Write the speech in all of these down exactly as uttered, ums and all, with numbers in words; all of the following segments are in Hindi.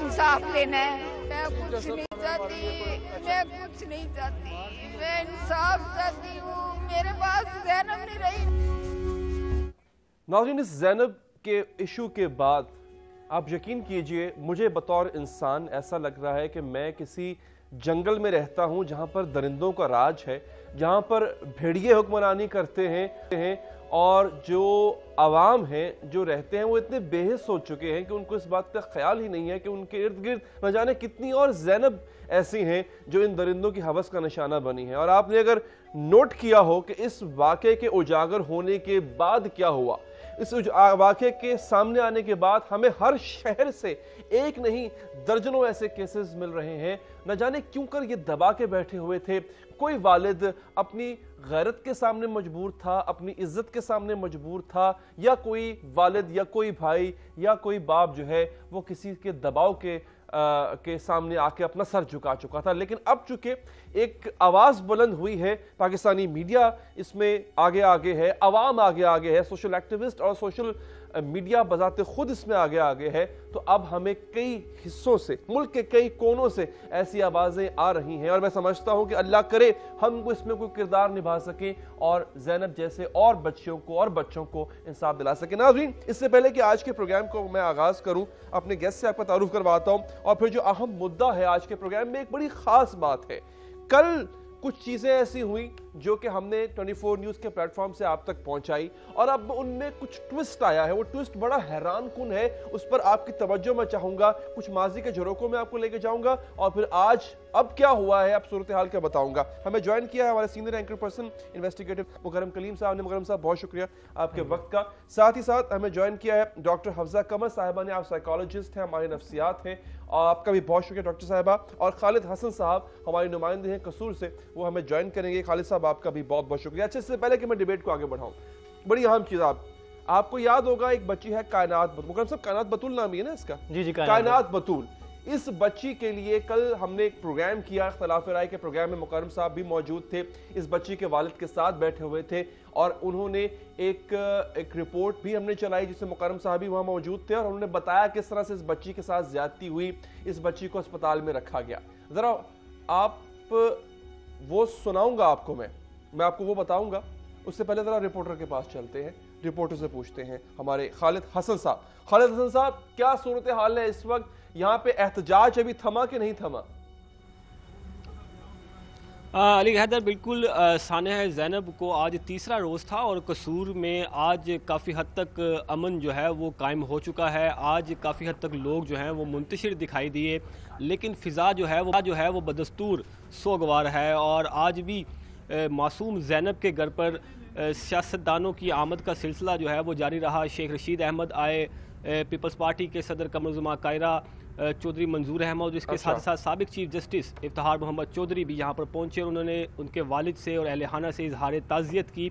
इंसाफ लेना है। मैं कुछ नहीं चाहती, मैं कुछ नहीं चाहती, मैं इंसाफ चाहती हूँ। मेरे पास ज़ैनब नहीं रही। नाज़रीन, इस ज़ैनब के इशू के बाद आप यकीन कीजिए, मुझे बतौर इंसान ऐसा लग रहा है कि मैं किसी जंगल में रहता हूं जहां पर दरिंदों का राज है, जहां पर भेड़िए हुक्मरानी करते हैं और जो आवाम हैं जो रहते हैं वो इतने बेहिस हो चुके हैं कि उनको इस बात का ख्याल ही नहीं है कि उनके इर्द गिर्द न जाने कितनी और ज़ैनब ऐसी हैं जो इन दरिंदों की हवस का निशाना बनी है। और आपने अगर नोट किया हो कि इस वाक़े के उजागर होने के बाद क्या हुआ, इस वाक़े के सामने आने के बाद हमें हर शहर से एक नहीं दर्जनों ऐसे केसेस मिल रहे हैं। न जाने क्यों कर ये दबा के बैठे हुए थे। कोई वालिद अपनी गैरत के सामने मजबूर था, अपनी इज्जत के सामने मजबूर था, या कोई वालिद या कोई भाई या कोई बाप जो है वो किसी के दबाव के आ, के सामने आके अपना सर झुका चुका था। लेकिन अब चूंकि एक आवाज बुलंद हुई है, पाकिस्तानी मीडिया इसमें आगे आगे है, अवाम आगे आगे है, सोशल एक्टिविस्ट और सोशल मीडिया बजाते खुद इसमें आगे आगे है, तो अब हमें कई हिस्सों से, मुल्क के कई कोनों से ऐसी आवाजें आ रही हैं। और मैं समझता हूं कि अल्लाह करे हम इसमें कोई किरदार निभा सकें और ज़ैनब जैसे और बच्चियों को और बच्चों को इंसाफ दिला सके। नाज़रीन, इससे पहले कि आज के प्रोग्राम को मैं आगाज करूं, अपने गेस्ट से आपका तारुफ करवाता हूं और फिर जो अहम मुद्दा है आज के प्रोग्राम में, एक बड़ी खास बात है। कल कुछ चीजें ऐसी हुई जो कि हमने चौबीस न्यूज के प्लेटफॉर्म से आप तक पहुंचाई और अब उनमें कुछ ट्विस्ट आया है। वो ट्विस्ट बड़ा हैरान कुन है, उस पर आपकी तवज्जो मैं चाहूंगा। कुछ माजी के झरोकों में आपको लेके जाऊंगा और फिर आज अब क्या हुआ है, अब सूरत हाल क्या बताऊंगा। हमें ज्वाइन किया है हमारे senior anchor person investigative Mukarram Kaleem sahab ने। मुकरम साहब, बहुत शुक्रिया आपके वक्त का। साथ ही साथ हमें ज्वाइन किया है डॉक्टर हफ्जा कमर साहिबा ने। आप साइकोलॉजिस्ट हैं, हमारे नफ्सियात हैं, और आपका भी बहुत शुक्रिया डॉक्टर साहिबा। और खालिद हसन साहब हमारे नुमाइंदे हैं कसूर से, वो हमें ज्वाइन करेंगे। खालिद साहब, आपका भी बहुत बहुत शुक्रिया। अच्छा, इससे पहले कि मैं डिबेट को आगे बढ़ाऊं, बड़ी अहम चीज, आप आपको याद होगा एक बच्ची है कायनात मुकरम साहब, कायनात बतूल नाम ही है ना इसका? जी जी, कायनात बतूल। इस बच्ची के लिए कल हमने एक प्रोग्राम किया, इख्तिलाफ राय के प्रोग्राम में मुकरम साहब भी मौजूद थे, इस बच्ची के वालिद के साथ बैठे हुए थे और उन्होंने एक एक रिपोर्ट भी हमने चलाई जिससे मुकरम साहब भी वहां मौजूद थे और उन्होंने बताया किस तरह से इस बच्ची के साथ ज्यादती हुई, इस बच्ची को अस्पताल में रखा गया। जरा आप वो सुनाऊंगा आपको, मैं मैं आपको वो बताऊंगा। उससे पहले जरा रिपोर्टर के पास चलते हैं, रिपोर्टर से पूछते हैं हमारे खालिद हसन साहब। खालिद हसन साहब, क्या सूरत हाल है इस वक्त यहाँ पे? एहतजाज अभी थमा कि नहीं थमा? अली हैदर, बिल्कुल सानिया ज़ैनब को आज तीसरा रोज़ था और कसूर में आज काफ़ी हद तक अमन जो है वो कायम हो चुका है। आज काफ़ी हद तक लोग जो हैं वो मुंतशिर दिखाई दिए, लेकिन फ़िज़ा जो है वो जो है वो बदस्तूर सोगवार है। और आज भी मासूम ज़ैनब के घर पर सियासतदानों की आमद का सिलसिला जो है वो जारी रहा। शेख रशीद अहमद आए, पीपल्स पार्टी के सदर कमरुज़्ज़मा कायरा, चौधरी मंजूर अहमद, इसके साथ साथ साबिक चीफ जस्टिस इफ्तिखार मोहम्मद चौधरी भी यहाँ पर पहुँचे। उन्होंने उनके वालिद से और अहल से इजहार ताज़ियत की,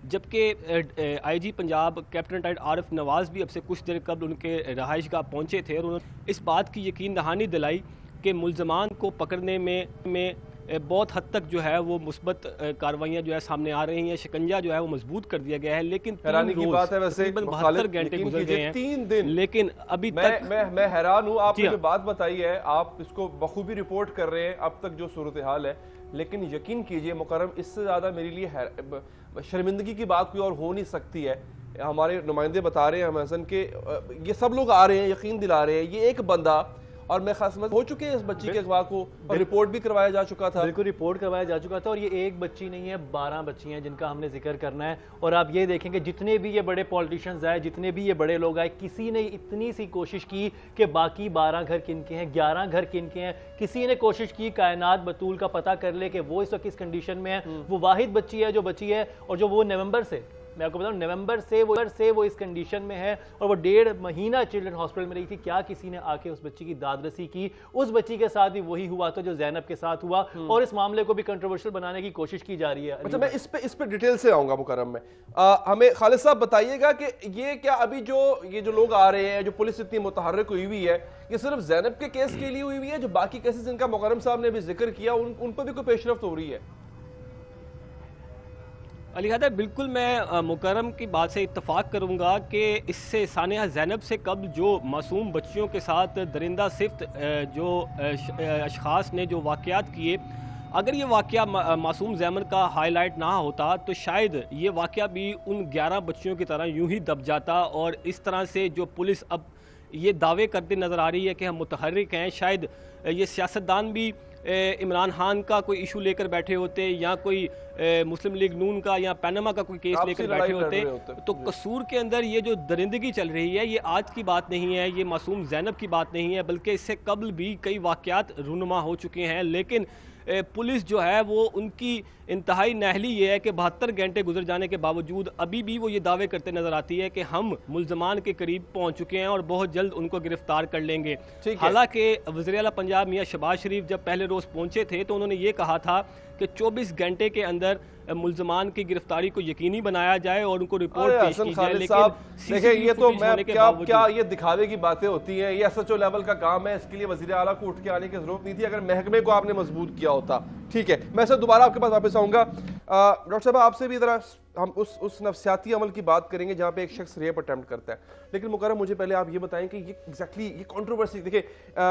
जबकि I G Punjab captain retired Arif Nawaz भी अब से कुछ देर कबल उनके रहाइशगाह पहुँचे थे और उन्होंने इस बात की यकीन दहानी दिलाई कि मुल्ज़मान को पकड़ने में में बहुत हद तक जो है वो मुस्बत कार्रवाइयाँ जो है सामने आ रही हैं। शिकंजा जो है वो मजबूत कर दिया गया है, लेकिन हैरानी की बात है वैसे बहत्तर घंटे गुजर गए हैं, तीन दिन, लेकिन अभी मैं, तक मैं मैं हैरान हूँ। आपने जो बात बताई है, आप इसको बखूबी रिपोर्ट कर रहे हैं अब तक जो सूरत हाल है, लेकिन यकीन कीजिए मुकर्रम, इससे ज्यादा मेरे लिए शर्मिंदगी की बात कोई और हो नहीं सकती है। हमारे नुमाइंदे बता रहे हैं हम हसन के, ये सब लोग आ रहे हैं, यकीन दिला रहे हैं, ये एक बंदा, और मैं खास समझ हो चुके हैं इस बच्ची के अगवा को और रिपोर्ट भी करवाया जा चुका था। बिल्कुल रिपोर्ट करवाया जा चुका था और ये एक बच्ची नहीं है, बारह बच्ची हैं जिनका हमने जिक्र करना है। और आप ये देखेंगे जितने भी ये बड़े पॉलिटिशियंस आए, जितने भी ये बड़े लोग आए, किसी ने इतनी सी कोशिश की कि बाकी बारह घर किन के हैं, ग्यारह घर किन के हैं। किसी ने कोशिश की कायनात बतूल का पता कर ले कि वो इस वक्त किस कंडीशन में है। वो वाहिद बच्ची है जो बची है और जो वो नवंबर से, मैं आपको बताऊं, नवंबर से वो से वो इस कंडीशन में है और वो डेढ़ महीना चिल्ड्रन हॉस्पिटल में रही थी। क्या किसी ने आके उस बच्ची की दादरसी की? उस बच्ची के साथ भी वही हुआ था जो ज़ैनब के साथ हुआ और इस मामले को भी कंट्रोवर्शियल बनाने की कोशिश की जा रही है। अच्छा, मैं इस पे इस पे डिटेल से आऊंगा मुकर्रम में। आ, हमें खालिद साहब बताइएगा कि ये क्या अभी जो ये जो लोग आ रहे हैं, जो पुलिस इतनी मुतहर्रिक हुई हुई है, ये सिर्फ ज़ैनब के केस के लिए हुई हुई है? जो बाकी केसेस जिनका मुकर्रम साहब ने भी जिक्र किया उन, उन पर भी कोई पेशरफ्त हो रही है? अली हैदर, बिल्कुल मैं मुकर्रम की बात से इत्तफाक करूंगा कि इससे सानिया ज़ैनब से कबल जो मासूम बच्चियों के साथ दरिंदा सिफ्त जो अशखास ने जो वाक़यात किए, अगर ये वाक़या मासूम ज़ैमन का हाईलाइट ना होता तो शायद ये वाक़या भी उन ग्यारह बच्चियों की तरह यूं ही दब जाता। और इस तरह से जो पुलिस अब ये दावे करते नज़र आ रही है कि हम मुतहर्रिक हैं, शायद ये सियासतदान भी इमरान खान का कोई इशू लेकर बैठे होते या कोई मुस्लिम लीग नून का या पनामा का कोई केस लेकर बैठे होते, होते तो कसूर के अंदर ये जो दरिंदगी चल रही है ये आज की बात नहीं है, ये मासूम ज़ैनब की बात नहीं है, बल्कि इससे कबल भी कई वाक़यात रूनुमा हो चुके हैं। लेकिन पुलिस जो है वो उनकी इंतहाई नाअहली ये है कि बहत्तर घंटे गुजर जाने के बावजूद अभी भी वो ये दावे करते नजर आती है कि हम मुल्ज़मान के करीब पहुंच चुके हैं और बहुत जल्द उनको गिरफ्तार कर लेंगे। हालांकि वज़ीर आला पंजाब मियां शहबाज शरीफ जब पहले रोज़ पहुंचे थे तो उन्होंने ये कहा था कि चौबीस घंटे के अंदर मुल्ज़मान की गिरफ्तारी को यकीनी बनाया जाए और उनको रिपोर्ट पेश की जाए। लेकिन देखिए ये तो मैं क्या क्या ये दिखावे की बातें होती हैं, ये एस एच ओ लेवल का काम है, इसके लिए वज़ीर आला को उठ के आने की जरूरत नहीं थी अगर महकमे को आपने मजबूत किया होता। ठीक है, मैं सर दोबारा आपके पास वापस आऊंगा। डॉक्टर साहब आपसे भी जरा हम उस उस नफ्सियाती अमल की बात करेंगे जहां पे एक शख्स रेप अटेम्प्ट करता है, लेकिन मुकर्रम मुझे पहले आप ये बताएं कि ये एग्जैक्टली ये कंट्रोवर्सी देखिए,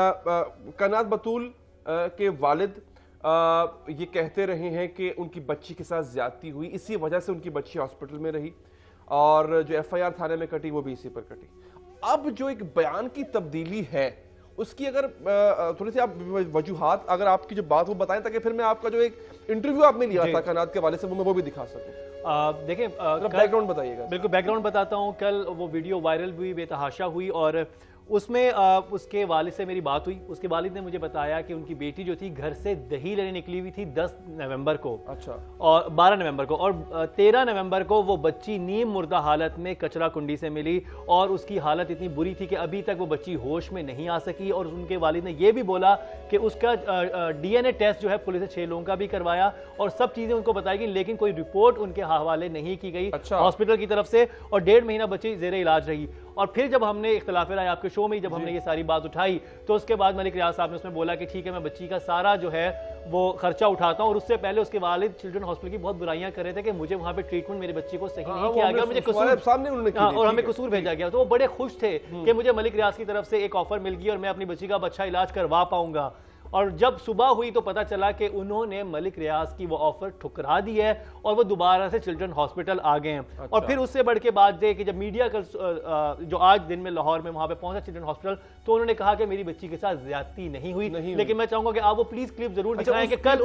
कनात बतूल के वालिद आ, ये कहते रहे हैं कि उनकी बच्ची के साथ ज्यादती हुई, इसी वजह से उनकी बच्ची हॉस्पिटल में रही और जो एफ आई आर थाने में कटी वो भी इसी पर कटी। अब जो एक बयान की तब्दीली है उसकी अगर थोड़ी सी आप वजूहात अगर आपकी जो बात वो बताएं ताकि फिर मैं आपका जो एक इंटरव्यू आपने लिया था कनात के वाले से वो मैं वो भी दिखा सकूं। देखिए बैकग्राउंड बताइएगा। बिल्कुल बैकग्राउंड बताता हूँ। कल वो वीडियो वायरल हुई, बेतहाशा हुई और उसमें आ, उसके वालिद से मेरी बात हुई। उसके वालिद ने मुझे बताया कि उनकी बेटी जो थी घर से दही लेने निकली हुई थी दस नवंबर को, अच्छा, और बारह नवंबर को, और तेरह नवंबर को वो बच्ची नीम मुर्दा हालत में कचरा कुंडी से मिली और उसकी हालत इतनी बुरी थी कि अभी तक वो बच्ची होश में नहीं आ सकी। और उनके वालिद ने यह भी बोला कि उसका डीएनए टेस्ट जो है पुलिस ने छह लोगों का भी करवाया और सब चीजें उनको बताई गई, लेकिन कोई रिपोर्ट उनके हवाले नहीं की गई हॉस्पिटल की तरफ से और डेढ़ महीना बच्ची जेरे इलाज रही। और फिर जब हमने इख्तिलाफ राय आपके शो में जब हमने ये सारी बात उठाई तो उसके बाद मलिक रियाज साहब ने उसमें बोला कि ठीक है मैं बच्ची का सारा जो है वो खर्चा उठाता हूं। और उससे पहले उसके वालिद चिल्ड्रन हॉस्पिटल की बहुत बुराइयां कर रहे थे कि मुझे वहां पे ट्रीटमेंट मेरे बच्ची को सही नहीं किया गया, मुझे कसूर सामने उन्होंने और हमें कसूर भेजा गया। तो वो बड़े खुश थे कि मुझे मलिक रियाज की तरफ से एक ऑफर मिल गई और मैं अपनी बच्ची का अच्छा इलाज करवा पाऊंगा। और जब सुबह हुई तो पता चला कि उन्होंने मलिक रियाज की वो ऑफर ठुकरा दी है और वो दोबारा से चिल्ड्रन हॉस्पिटल आ गए हैं। अच्छा। और फिर उससे बढ़ के बात ये कि जब मीडिया कल जो आज दिन में लाहौर में वहां पे पहुंचा चिल्ड्रन हॉस्पिटल तो उन्होंने कहा कि मेरी बच्ची के साथ ज्यादती नहीं हुई, नहीं लेकिन मैं चाहूंगा कि आप वो प्लीज क्लिप जरूर दिखाएं कि कल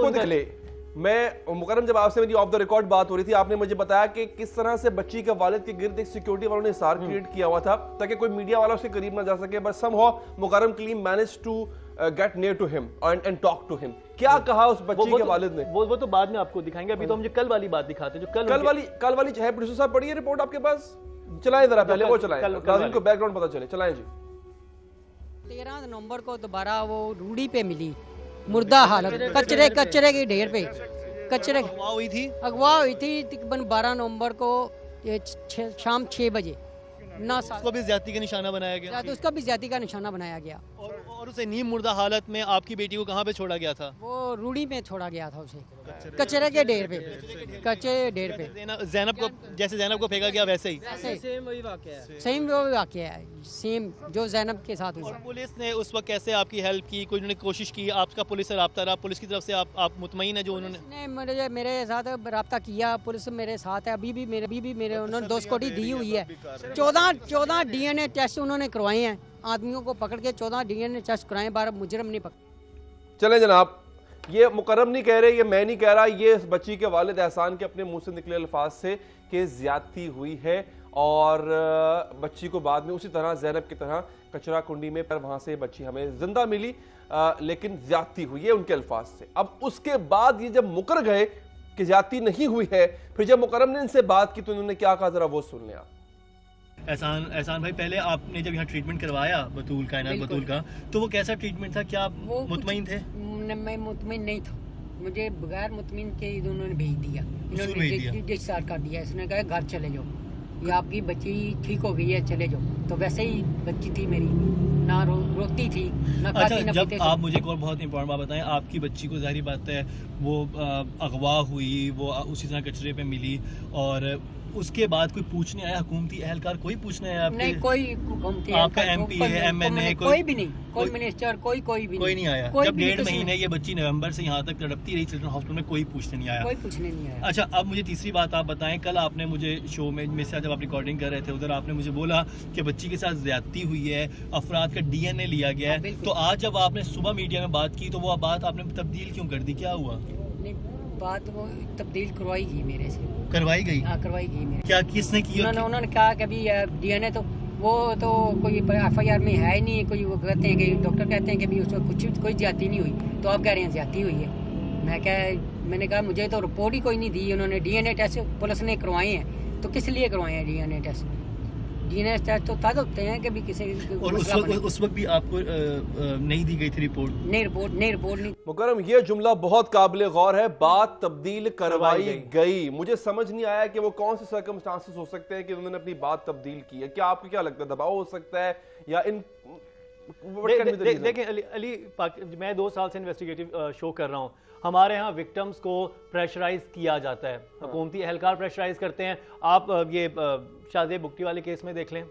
मैं मुकर्रम जब आपसे मेरी ऑफ द रिकॉर्ड बात हो रही थी आपने मुझे बताया कि किस तरह से बच्ची के वालिद के गिर्द एक सिक्योरिटी वालों ने हिसार क्रिएट किया हुआ था ताकि कोई मीडिया वाला उसके करीब ना जा सके, but somehow Mukarram Kaleem manage to get near to him and talk to him. क्या कहा उस बच्ची के वालिद ने? वो वो तो बाद में आपको दिखाएंगे, अभी तो मुझे कल वाली बात दिखाते हैं जो कल कल वाली कल वाली है। प्रोड्यूसर साहब पढ़िए रिपोर्ट आपके पास, चलाएं जरा पहले वो चलाएं नाज़रीन को बैकग्राउंड पता चले, चलाएं जी। तेरह नवंबर को दोबारा वो रूढ़ी पे मिली मुर्दा हालत, कचरे कचरे के ढेर पे कचरे अगवा हुई थी अगवा हुई थी तकरीबन बारह नवंबर को शाम छह बजे ना उसको भी ज्यादती का निशाना बनाया गया, तो उसका भी ज्यादती का निशाना बनाया गया और, और उसे नीम मुर्दा हालत में आपकी बेटी को कहाँ पे छोड़ा गया था? वो रूढ़ी में छोड़ा गया था उसे कचरे के ढेर पे, कचरे ढेर पे। ज़ैनब को जैसे ज़ैनब को फेंका गया वैसे ही सेम वही वाकया है, सेम वही वाकया है, सेम जो ज़ैनब के साथ हुआ। और पुलिस ने उस वक्त कैसे आपकी हेल्प की, कोई उन्होंने कोशिश की, आपका पुलिस से रब्ता रहा, पुलिस की तरफ से आप आप मुतमईन है जो उन्होंने मेरे मेरे साथ रब्ता किया, पुलिस मेरे साथ है, अभी भी मेरे अभी भी मेरे उन्होंने दो सिक्योरिटी दी हुई है। चौदह चौदह डीएनए टेस्ट उन्होंने करवाए हैं, आदमियों को पकड़ के चौदह डीएनए टेस्ट कराए, बारह मुजरम नहीं पकड़। चले जनाब, ये मुकर्रम नहीं कह रहे, ये मैं नहीं कह रहा, ये इस बच्ची के वालिद एहसान के अपने मुंह से निकले अल्फाज से कि ज्यादती हुई है और बच्ची को बाद में उसी तरह ज़ैनब की तरह कचरा कुंडी में पर वहां से बच्ची हमें जिंदा मिली, आ, लेकिन ज्यादती हुई है उनके अल्फाज से। अब उसके बाद ये जब मुकर गए कि ज्यादती नहीं हुई है, फिर जब मुकर्रम ने इनसे बात की तो उन्होंने क्या कहा जरा वो सुन लें आप। एहसान एहसान भाई, पहले आपने जब यहाँ ट्रीटमेंट करवाया बतूल का बतूल का तो वो कैसा ट्रीटमेंट था, क्या आप मुतमईन थे? मैं मुतमईन नहीं था, मुझे बगैर मुतमईन के उन्होंने भेज दिया, इन्होंने डिस्चार्ज कर दिया, इसने कहा घर चले जाओ, ये आपकी बच्ची ठीक हो गई है, चले जाओ। तो वैसे ही बच्ची थी मेरी, ना रो, रोती थी ना अच्छा, खाती ना जब पीते आप मुझे एक और बहुत इंपॉर्टेंट बात बताएं, आपकी बच्ची को जाहिर बात है वो अगवा हुई, वो उसी तरह कचरे पे मिली, और उसके बाद कोई पूछने आया, हुकूमती एहलकार कोई पूछने आया आपके? नहीं, कोई हुकूमती आपका एमपी है, एमएनए, कोई भी नहीं, कोई मिनिस्टर, कोई कोई भी कोई नहीं आया? कोई जब भी डेढ़ कुछ महीने नहीं। ये बच्ची नवंबर से यहाँ तक तड़पती रही चिल्ड्रन हॉस्पिटल में, कोई पूछने नहीं आया? कोई पूछने नहीं आया। अच्छा, अब मुझे तीसरी बात आप बताएं, कल आपने मुझे शो में में से जब आप रिकॉर्डिंग कर रहे थे उधर आपने मुझे बोला कि बच्ची के साथ ज्यादती हुई है, अफराद का डीएनए लिया गया है, हाँ, तो आज जब आपने सुबह मीडिया में बात की तो वो बात आपने तब्दील क्यों कर दी, क्या हुआ? नहीं, बात वो तब्दील करवाई गई मेरे से, करवाई गई? हाँ करवाई गई मेरे। क्या किसने की? उन्होंने उन्होंने कहा कि अभी डीएनए तो वो तो कोई एफ आई आर में है ही नहीं, कोई वो कहते हैं कि डॉक्टर कहते हैं कि भी उसमें कुछ कोई ज्यादती नहीं हुई, तो आप कह रहे हैं ज्यादती हुई है। मैं क्या मैंने कहा मुझे तो रिपोर्ट ही कोई नहीं दी उन्होंने। डीएनए टेस्ट पुलिस ने करवाए हैं, तो किस लिए करवाए हैं डीएनए टेस्ट? डीएनए टेस्ट तो तद होते हैं कि भी किसी और उस वक्त उस वक्त भी आपको आ, आ, नहीं दी गई थी रिपोर्ट? नहीं रिपोर्ट नहीं रिपोर्ट नहीं। मुकरम, ये जुमला बहुत काबिल गौर है, बात तब्दील करवाई गई। गई। मुझे समझ नहीं आया कि वो कौन से सर्कमस्टांसेस हो सकते हैं कि उन्होंने अपनी बात तब्दील की है। क्या आपको क्या लगता है, दबाव हो सकता है या इन देखिए अली, अली मैं दो साल से इन्वेस्टिगेटिव शो कर रहा हूँ, हमारे यहाँ विक्टिम्स को प्रेशराइज किया जाता है, हुकूमती एहलकार प्रेशराइज करते हैं। आप ये शाहजेब बुक्टी वाले केस में देख लें,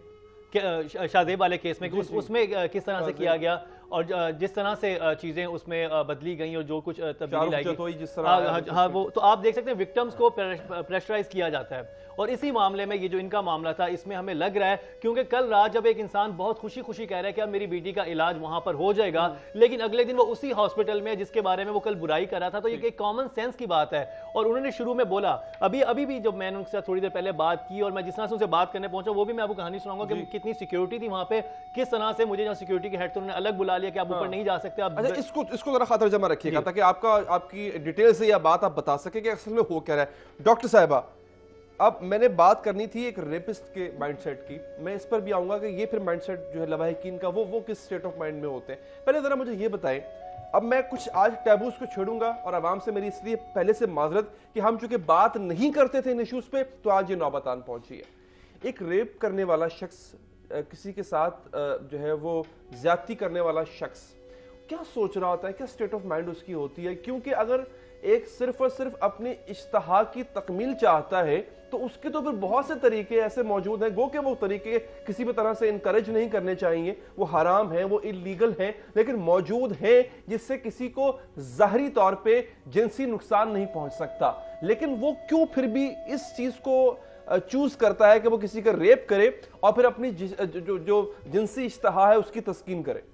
शाहजेब वाले केस में उस, उसमें किस तरह से किया गया और जिस तरह से चीजें उसमें बदली गई और जो कुछ तब्दीली लाई गई, हाँ वो तो आप देख सकते हैं विक्टिम्स को प्रेशराइज किया जाता है। और इसी मामले में ये जो इनका मामला था, इसमें हमें लग रहा है क्योंकि कल रात जब एक इंसान बहुत खुशी खुशी कह रहा है कि अब मेरी बेटी का इलाज वहां पर हो जाएगा, लेकिन अगले दिन वो उसी हॉस्पिटल में जिसके बारे में वो कल बुराई कर रहा था, तो ये एक कॉमन सेंस की बात है। और उन्होंने शुरू में बोला, अभी अभी भी जब मैंने उनके साथ थोड़ी देर पहले बात की और मैं जिस तरह से उनसे बात करने पहुंचा, वो भी मैं आपको कहानी सुनाऊंगा कि कितनी सिक्योरिटी थी वहां पे, किस तरह से मुझे सिक्योरिटी के हेड तो उन्होंने अलग बुला लिया कि आप ऊपर नहीं जा सकते। आप अच्छा, इसको इसको जरा खातर जमा रखिएगा ताकि आपका आपकी डिटेल से यह बात आप बता सके कि असल में हो क्या रहा है। डॉक्टर साहिबा, अब मैंने बात करनी थी एक रेपिस्ट के माइंडसेट की, मैं इस पर भी आऊंगा कि ये फिर माइंडसेट जो है लवाहिकीन का वो वो किस स्टेट ऑफ माइंड में होते हैं। पहले जरा मुझे ये बताएं, अब मैं कुछ आज टैबूज को छोड़ूंगा और आवाम से मेरी इसलिए पहले से माजरत कि हम चूंकि बात नहीं करते थे इन इश्यूज पे, तो आज ये नौबत आन पहुंची है। एक रेप करने वाला शख्स, किसी के साथ जो है वो ज्यादती करने वाला शख्स क्या सोच रहा होता है, क्या स्टेट ऑफ माइंड उसकी होती है? क्योंकि अगर एक सिर्फ और सिर्फ अपनी इश्तहा की तकमील चाहता है तो उसके तो फिर बहुत से तरीके ऐसे मौजूद हैं, गो के वो तरीके किसी भी तरह से इनकरेज नहीं करने चाहिए, वो हराम है, वो इलीगल है, लेकिन मौजूद है जिससे किसी को ज़ाहरी तौर पे जिनसी नुकसान नहीं पहुंच सकता। लेकिन वो क्यों फिर भी इस चीज को चूज करता है कि वो किसी का रेप करे और फिर अपनी जो जो जिनसी इश्तहा है उसकी तस्कीन करे?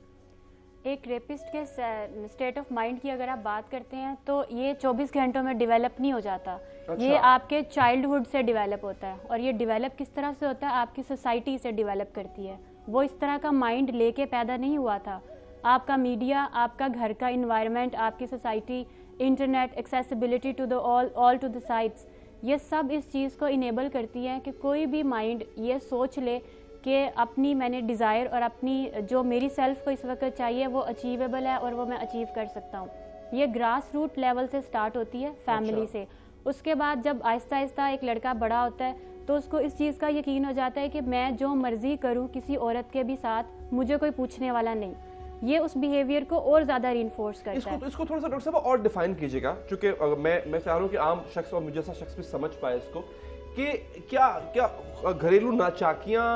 एक रेपिस्ट के स्टेट ऑफ माइंड की अगर आप बात करते हैं तो ये चौबीस घंटों में डेवलप नहीं हो जाता। अच्छा। ये आपके चाइल्डहुड से डेवलप होता है, और ये डेवलप किस तरह से होता है, आपकी सोसाइटी से डेवलप करती है। वो इस तरह का माइंड लेके पैदा नहीं हुआ था। आपका मीडिया, आपका घर का इन्वायरमेंट, आपकी society, internet, accessibility to the all all to the sites, ये सब इस चीज़ को इनेबल करती है कि कोई भी माइंड ये सोच ले कि अपनी मैंने डिज़ायर और अपनी जो मेरी सेल्फ को इस वक्त चाहिए वो अचीवेबल है और वो मैं अचीव कर सकता हूँ। ये ग्रास रूट लेवल से स्टार्ट होती है, फैमिली अच्छा। से। उसके बाद जब आहिस्ता आहिस्ता एक लड़का बड़ा होता है तो उसको इस चीज़ का यकीन हो जाता है कि मैं जो मर्जी करूँ किसी औरत के भी साथ, मुझे कोई पूछने वाला नहीं। ये उस बिहेवियर को और ज्यादा रीइंफोर्स करता इसको, है। इसको थोड़ा सा डॉक्टर साहब और डिफाइन कीजिएगा, क्योंकि मैं मैं चाह रहा हूँ कि आम शख्स और मुझे जैसा शख्स भी समझ पाए इसको कि क्या क्या घरेलू नाचाकियाँ,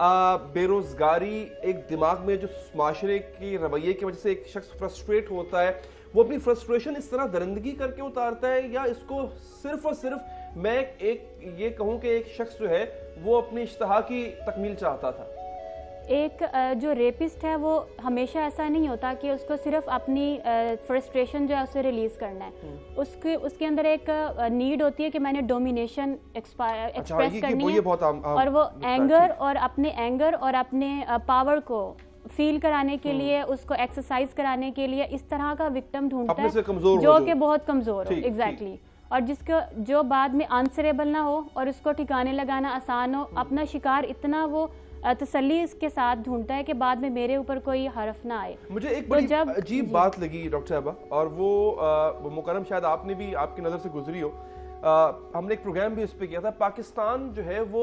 बेरोजगारी, एक दिमाग में जो माशरे की रवैये की वजह से एक शख्स फ्रस्ट्रेट होता है, वो अपनी फ्रस्ट्रेशन इस तरह दरिंदगी करके उतारता है, या इसको सिर्फ और सिर्फ मैं एक ये कहूँ कि एक शख्स जो है वो अपनी इश्तहा की तकमील चाहता था? एक जो रेपिस्ट है वो हमेशा ऐसा नहीं होता कि उसको सिर्फ अपनी फ्रस्ट्रेशन जो है उसे रिलीज करना है। उसके उसके अंदर एक नीड होती है कि मैंने डोमिनेशन एक्सप्रेस करनी है, और वो एंगर और अपने एंगर और अपने पावर को फील कराने के लिए, उसको एक्सरसाइज कराने के लिए इस तरह का विक्टिम ढूंढता है जो कि बहुत कमजोर हो। एग्जैक्टली। और जिसको जो बाद में आंसरेबल ना हो और उसको ठिकाने लगाना आसान हो, अपना शिकार इतना वो तसल्ली इसके साथ ढूंढता है कि बाद में मेरे ऊपर कोई हरफ ना आए। मुझे एक बड़ी तो अजीब बात लगी डॉक्टर साहबा, और वो मुकरम शायद आपने भी, आपकी नज़र से गुजरी हो, आ, हमने एक प्रोग्राम भी इस पे किया था। पाकिस्तान जो है वो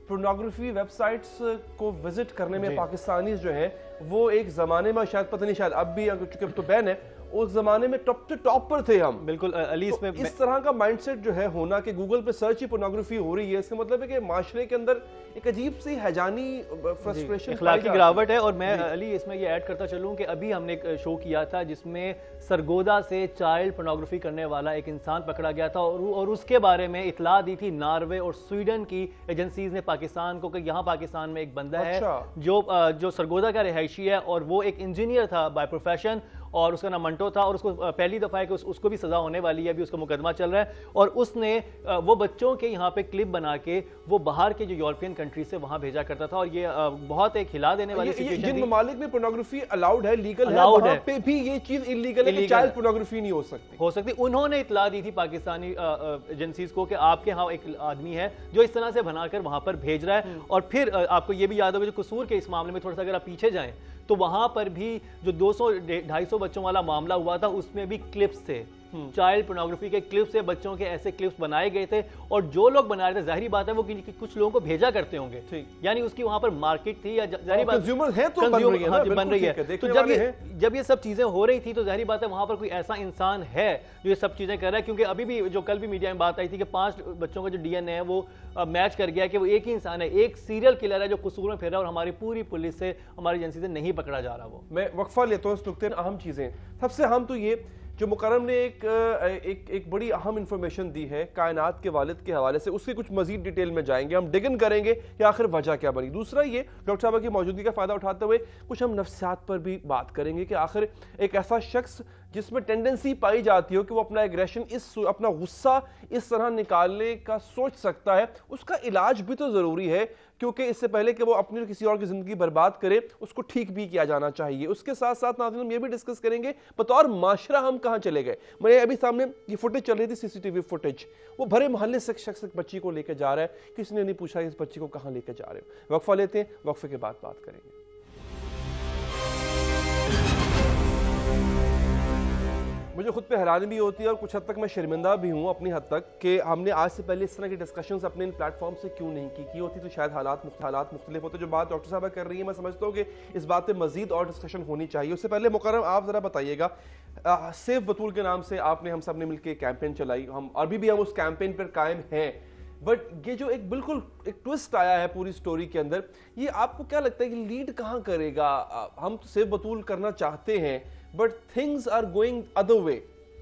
पोर्नोग्राफी वेबसाइट्स को विजिट करने में पाकिस्तानी जो हैं वो एक जमाने में शायद पता नहीं शायद अब भी चूंकि अब तो बैन है, उस जमाने में टॉप टू टॉप पर थे हम। बिल्कुल अली, इसमें तो इस तरह का माइंडसेट जो है होना कि गूगल पे सर्च ही पोर्नोग्राफी हो रही है, इसका मतलब है कि माशरे के अंदर एक अजीब सी हैजानी फ्रस्ट्रेशन इखलाकी गिरावट है। और मैं अली इसमें ये ऐड करता चलूं कि अभी हमने एक शो किया था जिसमें सरगोदा से चाइल्ड पोर्नोग्राफी करने वाला एक इंसान पकड़ा गया था और, और उसके बारे में इतला दी थी नॉर्वे और स्वीडन की एजेंसीज ने पाकिस्तान को कि यहाँ पाकिस्तान में एक बंदा अच्छा। है जो जो सरगोदा का रिहायशी है और वो एक इंजीनियर था बाय प्रोफेशन और उसका नाम मंटो था और उसको पहली दफा है कि उस, उसको भी सजा होने वाली है, अभी उसका मुकदमा चल रहा है। और उसने वो बच्चों के यहाँ पे क्लिप बना के वो बाहर के जो यूरोपियन कंट्री से वहां भेजा करता था और ये बहुत एक हिला देने वाली सिचुएशन थी। जिन ममालिक में पोर्नोग्राफी अलाउड है, लीगल है, वहां पे भी ये चीज इलीगल है कि चाइल्ड पोर्नोग्राफी नहीं हो सकती हो सकती उन्होंने इतला दी थी पाकिस्तानी एजेंसीज को कि आपके यहाँ एक आदमी है जो इस तरह से बनाकर वहां पर भेज रहा है। और फिर आपको ये भी याद होगा जो कसूर के इस मामले में थोड़ा सा अगर आप पीछे जाएं तो वहां पर भी जो दो सौ ढाई सौ बच्चों वाला मामला हुआ था उसमें भी क्लिप्स थे, चाइल्ड पोर्नोग्राफी के क्लिप्स से बच्चों के ऐसे क्लिप्स बनाए गए थे और जो लोग बना रहे थे जाहिर बात है वो कि, कि कुछ लोगों को भेजा करते होंगे, यानी उसकी वहां पर मार्केट थी या जाहिर बात कंज्यूमर है तो बन रही है, हाँ, बन रही है। तो जब ये जब ये सब चीजें हो रही थी तो जाहिर बात है वहां पर कोई ऐसा इंसान है जो ये सब चीजें कर रहा है। क्योंकि अभी भी जो कल भी मीडिया में बात आई थी कि पांच बच्चों का जो डीएनए है वो मैच कर गया कि वो एक ही इंसान है, एक सीरियल किलर है जो कसूर में फिर रहा है और हमारी पूरी पुलिस से हमारी एजेंसी से नहीं पकड़ा जा रहा। वो मैं वक्फा लेता हूँ इस नुक्ते में। अहम चीजें सबसे अहम तो ये जो मुकर्रम ने एक एक एक बड़ी अहम इंफॉर्मेशन दी है कायनात के वालिद के हवाले से, उसकी कुछ मजीद डिटेल में जाएंगे, हम डिगन करेंगे कि आखिर वजह क्या बनी। दूसरा ये डॉक्टर साहब की मौजूदगी का फायदा उठाते हुए कुछ हम नफ्सियात पर भी बात करेंगे कि आखिर एक ऐसा शख्स जिसमें टेंडेंसी पाई जाती हो कि वो अपना एग्रेशन इस अपना गुस्सा इस तरह निकालने का सोच सकता है, उसका इलाज भी तो जरूरी है क्योंकि इससे पहले कि वो अपनी किसी और की जिंदगी बर्बाद करे उसको ठीक भी किया जाना चाहिए। उसके साथ साथ नाज़रीन हम ये भी डिस्कस करेंगे बतौर माशरा हम कहाँ चले गए। मैं अभी सामने ये फुटेज चल रही थी, सीसीटीवी फुटेज, वो भरे मोहल्ले से शख्स एक बच्ची को लेकर जा रहा है, किसी ने नहीं पूछा इस बच्ची को कहाँ लेकर जा रहे हो। वक्फा लेते हैं, वक्फे के बाद बात करेंगे। मुझे खुद पे हैरानी भी होती है और कुछ हद तक मैं शर्मिंदा भी हूँ अपनी हद तक कि हमने आज से पहले इस तरह की डिस्कशंस अपने इन प्लेटफॉर्म से क्यों नहीं की की होती तो शायद हालात हालात मुख्तलिफ होते। जो बात डॉक्टर साहब कर रही है मैं समझता हूँ कि इस बात पे मजीद और डिस्कशन होनी चाहिए। उससे पहले मुकर्रम आप ज़रा बताइएगा, सेफ बतूल के नाम से आपने हम सब ने मिलकर कैंपेन चलाई, हम अभी भी हम उस कैंपेन पर कायम हैं, बट ये जो एक बिल्कुल एक ट्विस्ट आया है पूरी स्टोरी के अंदर, ये आपको क्या लगता है कि लीड कहाँ करेगा? हम तो सेफ बतूल करना चाहते हैं but things are going other way.